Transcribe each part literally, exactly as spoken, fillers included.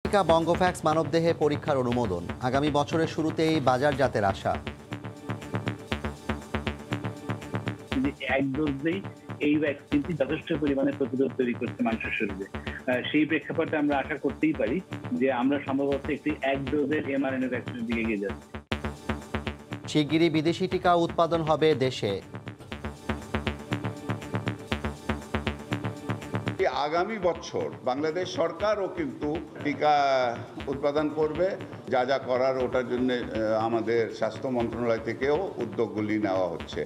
টিকা বঙ্গভ্যাক্স মানবদেহে পরীক্ষার অনুমোদন আগামী বছরের শুরুতেই বাজারজাতের আশা। এক ডোজেই এই ভ্যাকসিনটি যথেষ্ট পরিমাণে প্রতিরোধ তৈরি করতে মানুষের শরীরে, সেই প্রেক্ষাপটে আমরা আশা করতেই পারি যে আমরা সম্ভবত একটি এক ডোজের এমআরএনএ ভ্যাকসিনের দিকে এগিয়ে যাচ্ছি। শিগগিরই বিদেশি টিকা উৎপাদন হবে দেশে। আগামী বছর বাংলাদেশ সরকারও কিন্তু টিকা উৎপাদন করবে, যা যা করার ওটার জন্য আমাদের স্বাস্থ্য মন্ত্রণালয় থেকেও উদ্যোগগুলি নেওয়া হচ্ছে।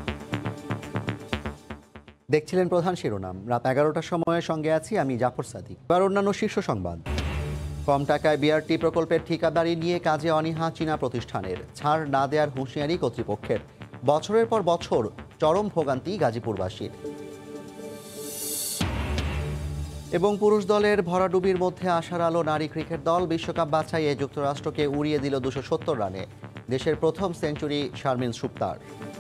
দেখছিলেন প্রধান শিরোনাম। রাত এগারোটার সময়ের সঙ্গে আছি আমি জাফর সাদিক। এবার অন্যান্য শীর্ষ সংবাদ। কম টাকায় বিআরটি প্রকল্পের ঠিকাদারি নিয়ে কাজে অনীহা চীনা প্রতিষ্ঠানের, ছাড় না দেওয়ার হুঁশিয়ারি কর্তৃপক্ষের। বছরের পর বছর চরম ভোগান্তি গাজীপুরবাসীর। এবং পুরুষ দলের ভরাডুবির মধ্যে আশার আলো নারী ক্রিকেট দল। বিশ্বকাপ বাছাইয়ে যুক্তরাষ্ট্রকে উড়িয়ে দিল দুশো সত্তর রানে। দেশের প্রথম সেঞ্চুরি শারমিন সুক্তার।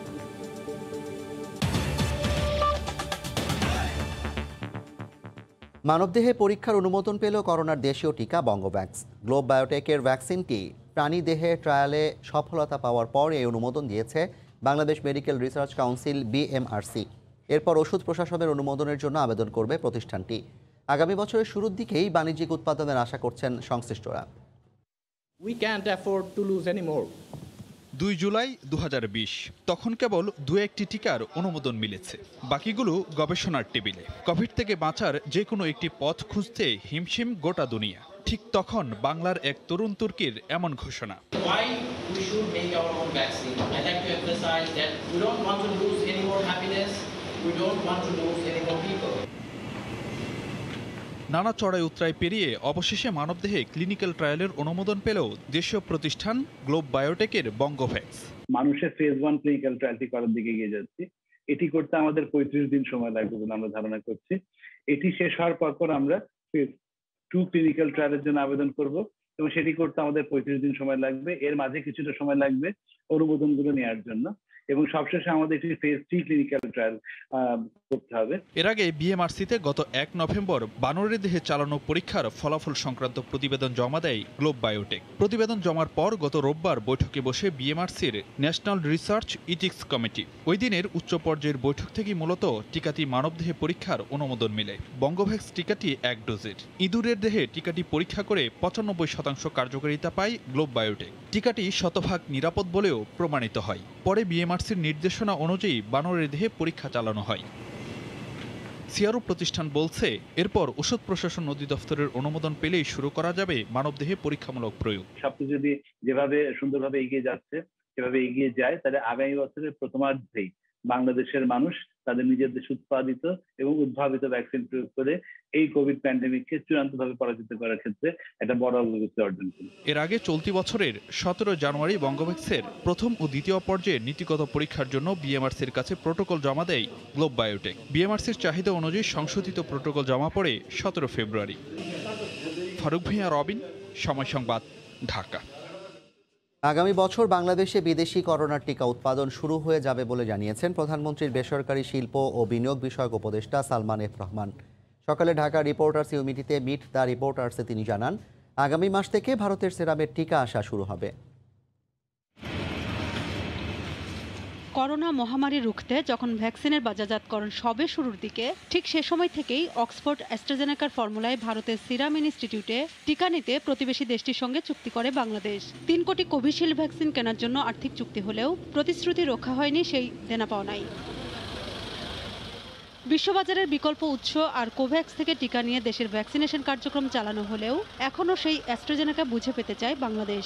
মানবদেহে পরীক্ষার অনুমোদন পেল করোনার দেশীয় টিকা বঙ্গভ্যাক্স। গ্লোব বায়োটেকের ভ্যাকসিনটি প্রাণীদেহে ট্রায়ালে সফলতা পাওয়ার পর এই অনুমোদন দিয়েছে Bangladesh medical research council BMRC. এরপর ওষুধ প্রশাসনের অনুমোদনের জন্য আবেদন করবে প্রতিষ্ঠানটি। আগামী বছরের শুরুর দিকেই বাণিজ্যিক উৎপাদনের আশা করছেন সংশ্লিষ্টরা। We can't afford to lose any more. দুই জুলাই দু হাজার বিশ তখন কেবল দু একটি টিকার অনুমোদন মিলেছে, বাকিগুলো গবেষণার টেবিলে। কোভিড থেকে বাঁচার যে কোনো একটি পথ খুঁজতে হিমশিম গোটা দুনিয়া। ঠিক তখন বাংলার এক তরুণ তুর্কির এমন ঘোষণা, Why we should make our own vaccine. I like to emphasize that we don't want to lose any more happiness. We don't want to lose any more people. নানা চড়াই উতরাই পেরিয়ে অবশেষে মানবদেহে ক্লিনিক্যাল ট্রায়ালের অনুমোদন পেলেও দেশীয় প্রতিষ্ঠান গ্লোব বায়োটেকের বঙ্গভ্যাক্স। মানুষের ফেজ ওয়ান ক্লিনিক্যাল ট্রায়ালটি করার দিকে এগিয়ে যাচ্ছি। এটি করতে আমাদের পঁয়ত্রিশ দিন সময় লাগবে বলে আমরা ধারণা করছি। এটি শেষ হওয়ার পর পর আমরা ফেজ টু ক্লিনিক্যাল ট্রায়ালের জন্য আবেদন করব এবং সেটি করতে আমাদের পঁয়ত্রিশ দিন সময় লাগবে। এর মাঝে কিছুটা সময় লাগবে অনুমোদনগুলো নেওয়ার জন্য এবং সবশেষে আমাদের একটি ফেজ থ্রি ক্লিনিক্যাল ট্রায়াল করতে হবে। এর আগে বিএমআরসিতে গত এক নভেম্বর বানরের দেহে চালানো পরীক্ষার ফলাফল সংক্রান্ত প্রতিবেদন জমা দেয় গ্লোব বায়োটেক। প্রতিবেদন জমার পর গত রোববার বৈঠকে বসে বিএমআরসির ন্যাশনাল রিসার্চ ইথিক্স কমিটি। ওই দিনের উচ্চ পর্যায়ের বৈঠক থেকে মূলত টিকাটি মানবদেহে পরীক্ষার অনুমোদন মিলে। বঙ্গভ্যাক্স টিকাটি এক ডোজের। ইঁদুরের দেহে টিকাটি পরীক্ষা করে পঁচানব্বই শতাংশ কার্যকারিতা পায় গ্লোব বায়োটেক। টিকাটি শতভাগ নিরাপদ বলেও প্রমাণিত হয়। পরে বিএমআরসির নির্দেশনা অনুযায়ী বানরের দেহে পরীক্ষা চালানো হয়। সিআরও প্রতিষ্ঠান বলছে, এরপর ওষুধ প্রশাসন অধিদপ্তরের অনুমোদন পেলেই শুরু করা যাবে মানবদেহে পরীক্ষামূলক প্রয়োগ। সবকিছু যদি যেভাবে সুন্দরভাবে এগিয়ে যাচ্ছে সেভাবে এগিয়ে যায়, তাহলে আগামী বছরের প্রথমার্ধেই বাংলাদেশের মানুষ তাদের নিজের দেশে উৎপাদিত এবং উদ্ভাবিত ভ্যাকসিন প্রয়োগ করে এই কোভিড প্যান্ডেমিককে চূড়ান্তভাবে পরাজিত করার ক্ষেত্রে একটা বড় অগ্রগতি অর্জন করে। এর আগে চলতি বছরের সতেরো জানুয়ারি বঙ্গভ্যাক্সের প্রথম ও দ্বিতীয় পর্যায়ে নীতিগত পরীক্ষার জন্য বিএমআরসির কাছে প্রোটোকল জমা দেয় গ্লোব বায়োটেক। বিএমআরসির চাহিদা অনুযায়ী সংশোধিত প্রোটোকল জমা পড়ে সতেরো ফেব্রুয়ারি। ফারুক ভূঁইয়া, রবিন, সময় সংবাদ, ঢাকা। আগামী বছর বাংলাদেশে বিদেশি করোনার টিকা উৎপাদন শুরু হয়ে যাবে বলে জানিয়েছেন প্রধানমন্ত্রীর বেসরকারি শিল্প ও বিনিয়োগ বিষয়ক উপদেষ্টা সালমান এফ রহমান। সকালে ঢাকা রিপোর্টার্স ইউনিটিতে মিট দ্য রিপোর্টার্সে তিনি জানান, আগামী মাস থেকে ভারতের সেরামের টিকা আসা শুরু হবে। করোনা মহামারী রুখতে যখন ভ্যাকসিনের বাজারজাতকরণ সবে শুরুর দিকে, ঠিক সে সময় থেকেই অক্সফোর্ড অ্যাস্ট্রাজেনেকার ফর্মুলায় ভারতের সিরাম ইনস্টিটিউটে টিকা নিতে প্রতিবেশী দেশটির সঙ্গে চুক্তি করে বাংলাদেশ। তিন কোটি কোভিশিল্ড ভ্যাকসিন কেনার জন্য আর্থিক চুক্তি হলেও প্রতিশ্রুতি রক্ষা হয়নি সেই দেনা পাওনায়। বিশ্ববাজারের বিকল্প উৎস আর কোভ্যাক্স থেকে টিকা নিয়ে দেশের ভ্যাকসিনেশন কার্যক্রম চালানো হলেও এখনও সেই অ্যাস্ট্রাজেনেকা বুঝে পেতে চায় বাংলাদেশ।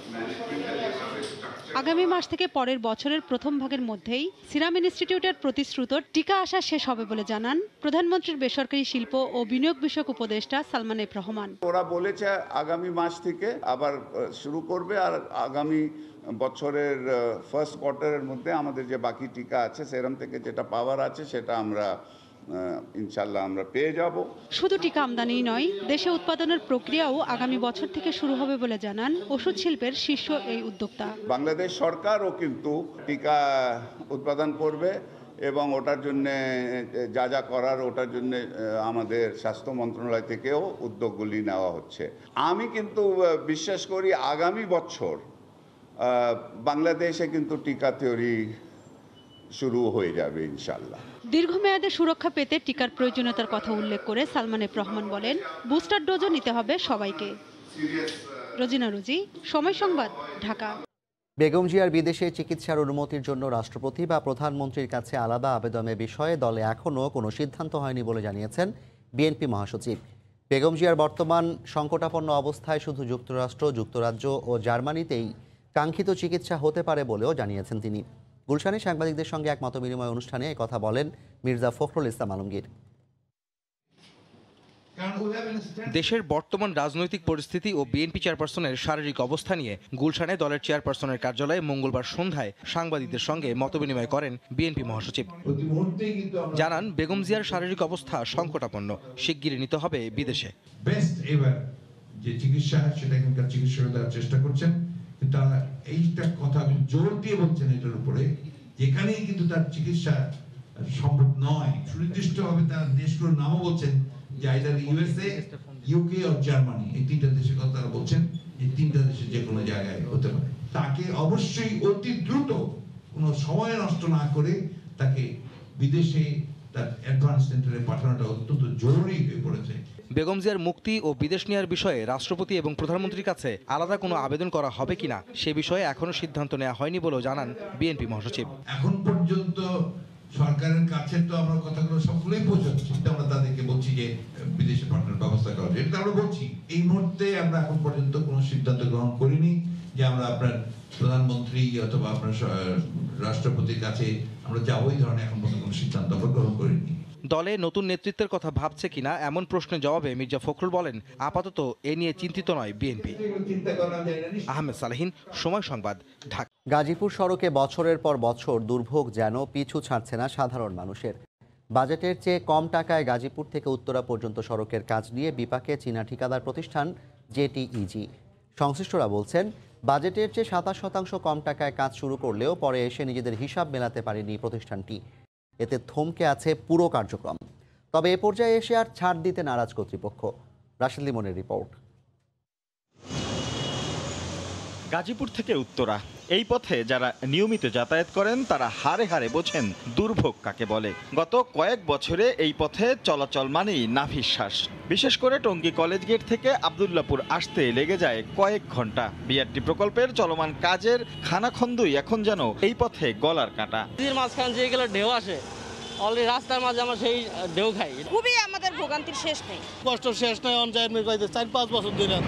আগামী মাস থেকে পরের বছরের প্রথম ভাগের মধ্যেই সিরাম ইনস্টিটিউটের প্রতিশ্রুত টিকা আসা শেষ হবে বলে জানান প্রধানমন্ত্রীর বেসরকারি শিল্প ও বিনিয়োগ বিষয়ক উপদেষ্টা সালমান এফ রহমান। ওরা বলেছে আগামী মাস থেকে আবার শুরু করবে, আর আগামী বছরের ফার্স্ট কোয়ার্টারের মধ্যে আমাদের যে বাকি টিকা আছে সেরাম থেকে যেটা পাওয়ার আছে সেটা আমরা ইনশাল্লাহ আমরা পেয়ে যাব। শুধু টিকা আমদানিই নয়, দেশে উৎপাদনের প্রক্রিয়াও আগামী বছর থেকে শুরু হবে বলে জানান ওষুধ শিল্পের শীর্ষ এই উদ্যোক্তা। বাংলাদেশ সরকারও কিন্তু টিকা উৎপাদন করবে, এবং ওটার জন্যে যা যা করার ওটার জন্যে আমাদের স্বাস্থ্য মন্ত্রণালয় থেকেও উদ্যোগগুলি নেওয়া হচ্ছে। আমি কিন্তু বিশ্বাস করি আগামী বছর বাংলাদেশে কিন্তু টিকা থিওরি শুরু হয়ে যাবে ইনশাল্লাহ। দীর্ঘমেয়াদে সুরক্ষা পেতে টিকার প্রয়োজনীয়তার কথা উল্লেখ করে সালমান এফ রহমান বলেন, বুস্টার ডোজও নিতে হবে সবাইকে। রোজিনা রুজি, সময় সংবাদ, ঢাকা। বেগম জিয়ার বিদেশে চিকিৎসার অনুমতির জন্য রাষ্ট্রপতি বা প্রধানমন্ত্রীর কাছে আলাদা আবেদনের বিষয়ে দলে এখনও কোনো সিদ্ধান্ত হয়নি বলে জানিয়েছেন বিএনপি মহাসচিব। বেগম জিয়ার বর্তমান সংকটাপন্ন অবস্থায় শুধু যুক্তরাষ্ট্র, যুক্তরাজ্য ও জার্মানিতেই কাঙ্ক্ষিত চিকিৎসা হতে পারে বলেও জানিয়েছেন তিনি। গুলশানে সাংবাদিকদের সঙ্গে এক মতবিনিময় অনুষ্ঠানে কথা বলেন মির্জা ফখরুল ইসলাম আলমগীর। দেশের বর্তমান রাজনৈতিক পরিস্থিতি ও বিএনপি চেয়ারপারসনের শারীরিক অবস্থা নিয়ে গুলশানে দলের চেয়ারপারসনের কার্যালয়ে মঙ্গলবার সন্ধ্যায় সাংবাদিকদের সঙ্গে মতবিনিময় করেন বিএনপি মহাসচিব। জানান, বেগম জিয়ার শারীরিক অবস্থা সংকটাপন্ন, শিগগিরই নিতে হবে বিদেশে। বেস্ট এভার যে চিকিৎসা সেটা এখানকার চিকিৎসকরা দেওয়ার চেষ্টা করছেন, কিন্তু এইটা কথা জোর দিয়ে বলছেন এটার উপরে, যেখানেই কিন্তু তার চিকিৎসা সম্ভব নয়, সুনির্দিষ্টভাবে তার দেশগুলোর নামও বলছেন যে আইদার ইউএসএ, ইউকে আর জার্মানি, এই তিনটা দেশের কথা তারা বলছেন, এই তিনটা দেশে যে কোনো জায়গায় হতে পারে। তাকে অবশ্যই অতি দ্রুত কোনো সময় নষ্ট না করে তাকে বিদেশে তার অ্যাডভান্স সেন্টারে পাঠানোটা অত্যন্ত জরুরি হয়ে পড়েছে। বেগম জিয়ার মুক্তি ও বিদেশ নেওয়ার বিষয়ে রাষ্ট্রপতি এবং প্রধানমন্ত্রীর কাছে আলাদা কোনো আবেদন করা হবে কিনা সে বিষয়ে এখনো সিদ্ধান্ত নেওয়া হয়নি বলেও জানান বিএনপি মহাসচিব। এখন পর্যন্ত সরকারের কাছে তো আমরা কথাগুলো সবগুলোই পৌঁছাচ্ছি, আমরা তাদেরকে বলছি যে বিদেশে পাঠানোর ব্যবস্থা করা যায়, এটা আমরা বলছি। এই মুহূর্তে আমরা এখন পর্যন্ত কোনো সিদ্ধান্ত গ্রহণ করিনি যে আমরা আপনার প্রধানমন্ত্রী অথবা আপনার রাষ্ট্রপতির কাছে আমরা যাবো, এই ধরনের এখন পর্যন্ত কোনো সিদ্ধান্ত আমরা গ্রহণ করিনি। দলে নতুন নেতৃত্বের কথা ভাবছে কিনা এমন প্রশ্নের জবাবে মির্জা ফখরুল বলেন, আপাতত এ নিয়ে চিন্তিত নয় বিএনপি। আহমেদ সালেহিন, সময় সংবাদ, ঢাকা। গাজীপুর সড়কে বছরের পর বছর দুর্ভোগ যেন পিছু ছাড়ছে না সাধারণ মানুষের। বাজেটের চেয়ে কম টাকায় গাজীপুর থেকে উত্তরা পর্যন্ত সড়কের কাজ নিয়ে বিপাকে চীনা ঠিকাদার প্রতিষ্ঠান জেটিইজি। সংশ্লিষ্টরা বলছেন, বাজেটের চেয়ে সাতাশ শতাংশ কম টাকায় কাজ শুরু করলেও পরে এসে নিজেদের হিসাব মেলাতে পারেনি প্রতিষ্ঠানটি। এতে থমকে আছে পুরো কার্যক্রম। তবে এ পর্যায়ে এসে আর ছাড় দিতে নারাজ কর্তৃপক্ষ। রাশেদ লিমনের রিপোর্ট। গাজীপুর থেকে উত্তরা এই পথে যারা নিয়মিত যাতায়াত করেন তারা হারে হারে বোঝেন দুর্ভোগ কাকে বলে। গত কয়েক বছরে এই পথে চলাচল মানেই নাভিশ্বাস। বিশেষ করে টঙ্গী কলেজ গেট থেকে আব্দুল্লাপুর আসতে লেগে যায় কয়েক ঘন্টা। বিআরটি প্রকল্পের চলমান কাজের খানাখন্দই এখন যেন এই পথে গলার কাঁটা। মাঝখান যে গেলে ঢেউ আসে, অলরেডি রাস্তার মাঝে আমরা সেই ঢেউ খাই। খুবই আমাদের ভোগান্তির শেষ নেই, কষ্ট শেষ নয়। চার পাঁচ বছর ধরে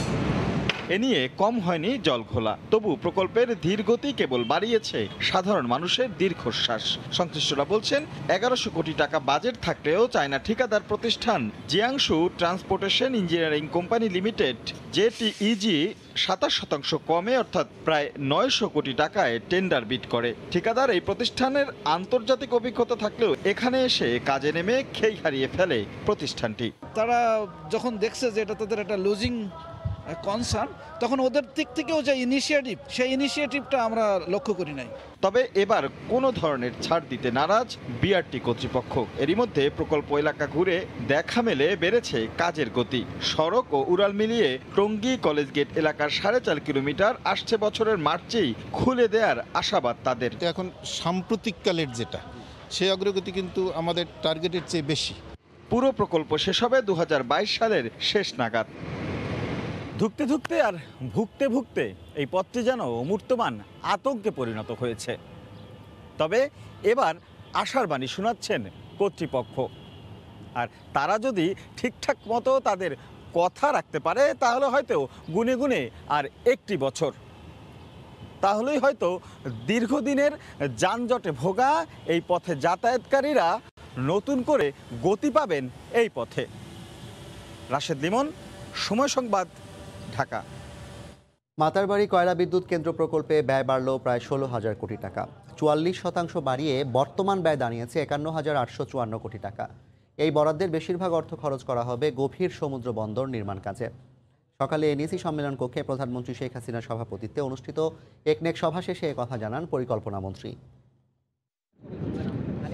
এ নিয়ে কম হয়নি জল ঘোলা, তবু প্রকল্পের ধীর গতি কেবল বাড়িয়েছে সাধারণ মানুষের দীর্ঘশ্বাস। সংশ্লিষ্টরা বলছেন, এগারোশো কোটি টাকা বাজেট থাকলেও চায়না ঠিকাদার প্রতিষ্ঠান Jiangsu transportation engineering company limited JTEG সাতাশ শতাংশ কমে অর্থাৎ প্রায় নয়শো কোটি টাকায় টেন্ডার বিড করে। ঠিকাদার এই প্রতিষ্ঠানের আন্তর্জাতিক অভিজ্ঞতা থাকলেও এখানে এসে কাজে নেমে খেই হারিয়ে ফেলে প্রতিষ্ঠানটি। তারা যখন দেখছে যে এটা তাদের একটা লুজিং কনসার্ন, তখন ওদের দিক থেকেও যে ইনিশিয়েটিভ, সেই ইনিশিয়েটিভটা আমরা লক্ষ্য করি নাই। তবে এবার কোনো ধরনের ছাড় দিতে নারাজ বিআরটি কর্তৃপক্ষ। এরই মধ্যে প্রকল্প এলাকা ঘুরে দেখা মেলে বেড়েছে কাজের গতি। সড়ক ও উড়াল মিলিয়ে টঙ্গী কলেজ গেট এলাকার সাড়ে চার কিলোমিটার আসছে বছরের মার্চেই খুলে দেওয়ার আশাবাদ তাদের। এখন সাম্প্রতিককালের যেটা, সেই অগ্রগতি কিন্তু আমাদের টার্গেটের চেয়ে বেশি। পুরো প্রকল্প শেষ হবে দু হাজার বাইশ সালের শেষ নাগাদ। ধুকতে ধুকতে আর ভুগতে ভুগতে এই পথটি যেন অমূর্তমান আতঙ্কে পরিণত হয়েছে। তবে এবার আশার বাণী শোনাচ্ছেন কর্তৃপক্ষ, আর তারা যদি ঠিকঠাক মতো তাদের কথা রাখতে পারে তাহলে হয়তো গুনে গুনে আর একটি বছর, তাহলেই হয়তো দীর্ঘদিনের যানজটে ভোগা এই পথে যাতায়াতকারীরা নতুন করে গতি পাবেন এই পথে। রাশেদ লিমন, সময় সংবাদ, ঢাকা। মাতারবাড়ি কয়লা বিদ্যুৎ কেন্দ্র প্রকল্পে ব্যয় বাড়ল প্রায় ষোলো হাজার কোটি টাকা। চুয়াল্লিশ শতাংশ বাড়িয়ে বর্তমান ব্যয় দাঁড়িয়েছে একান্ন হাজার আটশো চুয়ান্ন কোটি টাকা। এই বরাদ্দের বেশিরভাগ অর্থ খরচ করা হবে গভীর সমুদ্র বন্দর নির্মাণ কাজে। সকালে এনইসি সম্মেলন কক্ষে প্রধানমন্ত্রী শেখ হাসিনার সভাপতিত্বে অনুষ্ঠিত একনেক সভা শেষে কথা জানান পরিকল্পনা মন্ত্রী।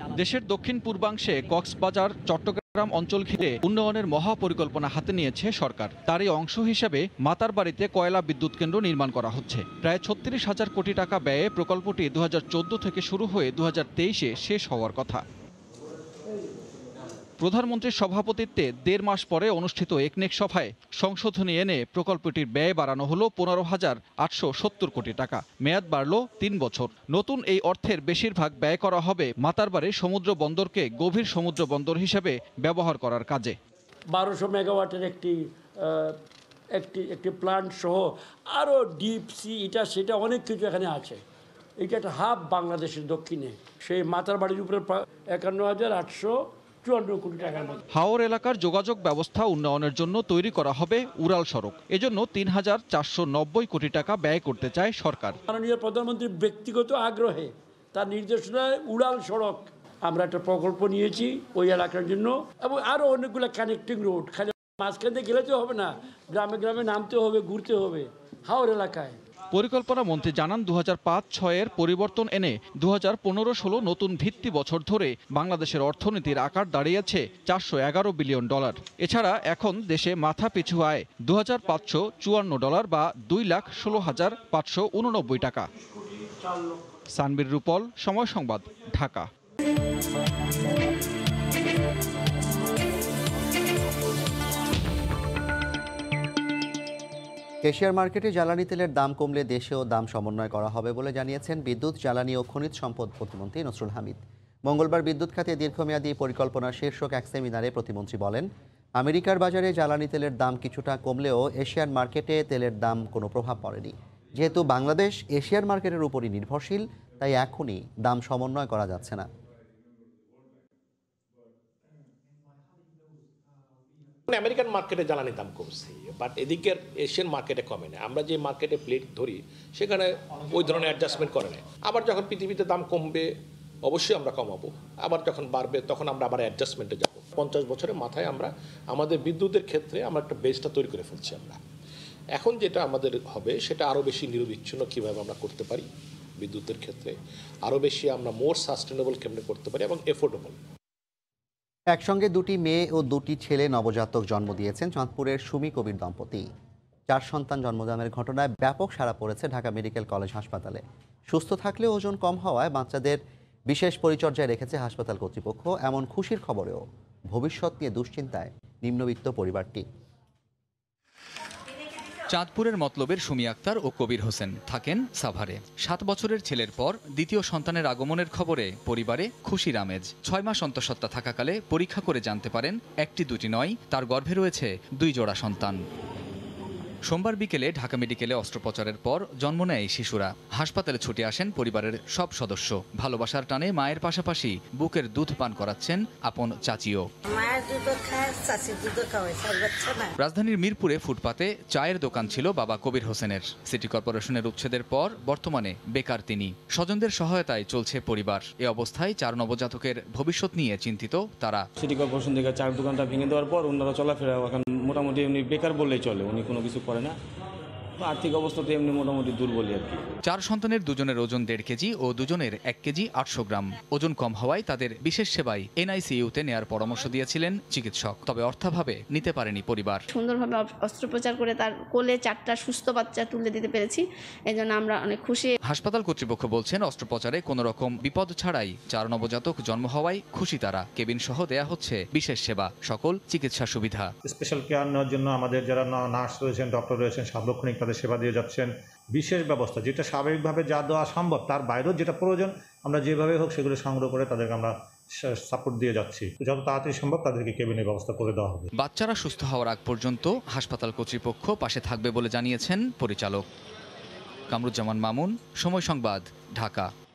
দেশের দক্ষিণ পূর্বাংশে কক্সবাজার চট্টগ্রাম অঞ্চল ঘিরে উন্নয়নের মহাপরিকল্পনা হাতে নিয়েছে সরকার। তারই অংশ হিসেবে মাতারবাড়িতে কয়লা বিদ্যুৎ কেন্দ্র নির্মাণ করা হচ্ছে। প্রায় ছত্রিশ হাজার কোটি টাকা ব্যয়ে প্রকল্পটি দু হাজার চোদ্দ থেকে শুরু হয়ে দু হাজার তেইশে শেষ হওয়ার কথা। প্রধানমন্ত্রীর সভাপতিত্বে দেড় মাস পরে অনুষ্ঠিত একনেক সভায় সংশোধনী এনে প্রকল্পটির ব্যয় বাড়ানো হলো পনেরো হাজার আটশো সত্তর কোটি টাকা। মেয়াদ বাড়ল তিন বছর। নতুন এই অর্থের বেশিরভাগ ব্যয় করা হবে মাতারবাড়ি সমুদ্র বন্দরকে গভীর সমুদ্র বন্দর হিসেবে ব্যবহার করার কাজে। বারোশো মেগাওয়াটের একটি একটি একটি প্ল্যান্ট সহ আরও ডিপ সি এটা সেটা অনেক কিছু এখানে আছে। এটা একটা হাব বাংলাদেশের দক্ষিণে, সেই মাতারবাড়ির উপরে একান্ন হাজার আটশো হাওর এলাকার যোগাযোগ ব্যবস্থা উন্নয়নের জন্য তৈরি করা হবে উড়াল সড়ক। এজন্য তিন হাজার চারশো নব্বই কোটি টাকা ব্যয় করতে চায় সরকার। মাননীয় প্রধানমন্ত্রীর ব্যক্তিগত আগ্রহে তার নির্দেশনায় উড়াল সড়ক আমরা একটা প্রকল্প নিয়েছি ওই এলাকার জন্য, এবং আরও অনেকগুলো কানেক্টিং রোড। খালি মাঝখানে গেলে তো হবে না, গ্রামে গ্রামে নামতে হবে, ঘুরতে হবে হাওর এলাকায়। পরিকল্পনা মন্ত্রী জানান দু হাজার পাঁচ ছয়ের পরিবর্তন এনে দু হাজার পনেরো ষোলো নতুন ভিত্তি বছর ধরে বাংলাদেশের অর্থনীতির আকার দাঁড়িয়েছে চারশো এগারো বিলিয়ন ডলার। এছাড়া এখন দেশে মাথা পিছু আয় দু হাজার পাঁচশো চুয়ান্ন ডলার বা দুই লাখ ষোলো হাজার পাঁচশো উননব্বই টাকা। সানবির রূপল, সময় সংবাদ, ঢাকা। এশিয়ার মার্কেটে জ্বালানি তেলের দাম কমলে দেশেও দাম সমন্বয় করা হবে বলে জানিয়েছেন বিদ্যুৎ, জ্বালানি ও খনিজ সম্পদ প্রতিমন্ত্রী নসরুল হামিদ। মঙ্গলবার বিদ্যুৎ খাতে দীর্ঘমেয়াদী পরিকল্পনার শীর্ষক এক সেমিনারে প্রতিমন্ত্রী বলেন, আমেরিকার বাজারে জ্বালানি তেলের দাম কিছুটা কমলেও এশিয়ার মার্কেটে তেলের দাম কোনো প্রভাব পড়েনি। যেহেতু বাংলাদেশ এশিয়ার মার্কেটের উপরই নির্ভরশীল, তাই এখনই দাম সমন্বয় করা যাচ্ছে না। আমেরিকান মার্কেটে জ্বালানি দাম কমছে, বাট এদিকের এশিয়ান মার্কেটে কমে না। আমরা যে মার্কেটে প্লেট ধরি সেখানে ওই ধরনের অ্যাডজাস্টমেন্ট করে না। আবার যখন পৃথিবীতে দাম কমবে অবশ্যই আমরা কমাবো, আবার যখন বাড়বে তখন আমরা আবার অ্যাডজাস্টমেন্টে যাব। পঞ্চাশ বছরের মাথায় আমরা আমাদের বিদ্যুতের ক্ষেত্রে আমরা একটা বেসটা তৈরি করে ফেলছি। আমরা এখন যেটা আমাদের হবে সেটা আরও বেশি নিরবিচ্ছিন্ন কীভাবে আমরা করতে পারি বিদ্যুতের ক্ষেত্রে, আরও বেশি আমরা মোর সাস্টেনেবল কেমনে করতে পারি এবং এফোর্ডেবল। একসঙ্গে দুটি মেয়ে ও দুটি ছেলে নবজাতক জন্ম দিয়েছেন চাঁদপুরের সুমি কবির দম্পতি। চার সন্তান জন্মদানের ঘটনায় ব্যাপক সাড়া পড়েছে ঢাকা মেডিকেল কলেজ হাসপাতালে। সুস্থ থাকলেও ওজন কম হওয়ায় বাচ্চাদের বিশেষ পরিচর্যায় রেখেছে হাসপাতাল কর্তৃপক্ষ। এমন খুশির খবরেও ভবিষ্যৎ নিয়ে দুশ্চিন্তায় নিম্নবিত্ত পরিবারটি। চাঁদপুরের মতলবের সুমি আক্তার ও কবির হোসেন থাকেন সাভারে। সাত বছরের ছেলের পর দ্বিতীয় সন্তানের আগমনের খবরে পরিবারে খুশির আমেজ। ছয় মাস অন্তঃসত্ত্বা থাকাকালে পরীক্ষা করে জানতে পারেন একটি দুটি নয়, তার গর্ভে রয়েছে দুই জোড়া সন্তান। সোমবার বিকেলে ঢাকা মেডিকেলে অস্ত্রোপচারের পর জন্ম নেয় শিশুরা। হাসপাতালে ছুটে আসেন পরিবারের সব সদস্য। ভালোবাসার টানে মায়ের পাশাপাশি বুকের দুধ পান করাচ্ছেন আপন চাচিও। রাজধানীর মিরপুরে ফুটপাতে চায়ের দোকান ছিল বাবা কবির হোসেনের। সিটি কর্পোরেশনের উচ্ছেদের পর বর্তমানে বেকার তিনি। স্বজনদের সহায়তায় চলছে পরিবার। এ অবস্থায় চার নবজাতকের ভবিষ্যৎ নিয়ে চিন্তিত তারা। সিটি কর্পোরেশন থেকে চায়ের দোকানটা ভেঙে দেওয়ার পর ওনারা চলাফেরা এখন মোটামুটি উনি বেকার বললেই চলে, উনি কোনো কিছু করে না। আর্থিক অবস্থা তো এমনি মোটামুটি দুর্বলই আর কি। চার সন্তানের দুজনের ওজন দেড় কেজি ও দুজনের এক কেজি আটশো গ্রাম। ওজন কম হওয়ায় তাদের বিশেষ সেবায় এনআইসিইউতে নেয়ার পরামর্শ দিয়েছিলেন চিকিৎসক। তবে অর্থাভাবে নিতে পারেনি পরিবার। সুন্দরভাবে অস্ত্রোপচার করে তার কোলে চারটা সুস্থ বাচ্চা তুলে দিতে পেরেছি, এজন্য আমরা অনেক খুশি। হাসপাতাল কর্তৃপক্ষ বলছেন অস্ত্রোপচারে কোনো রকম বিপদ ছাড়াই চার নবজাতক জন্ম হওয়ায় খুশি তারা। কেবিন সহ দেয়া হচ্ছে বিশেষ সেবা, সকল চিকিৎসা সুবিধা। স্পেশাল কেয়ার নেওয়ার জন্য আমাদের যারা নার্স রয়েছেন, ডক্টর রয়েছেন, সার্বক্ষণিক তাদের সেবা দিয়ে যাচ্ছেন। বিশেষ ব্যবস্থা যেটা স্বাভাবিকভাবে যা দেওয়া সম্ভব তার বাইরেও যেটা প্রয়োজন আমরা যেভাবে হোক সেগুলো সংগ্রহ করে তাদেরকে আমরা সাপোর্ট দিয়ে যাচ্ছি। যত তাড়াতাড়ি সম্ভব তাদেরকে কেবিনের ব্যবস্থা করে দেওয়া হবে। বাচ্চারা সুস্থ হওয়ার আগ পর্যন্ত হাসপাতাল কর্তৃপক্ষ পাশে থাকবে বলে জানিয়েছেন পরিচালক। কামরুজ্জামান মামুন, সময় সংবাদ, ঢাকা।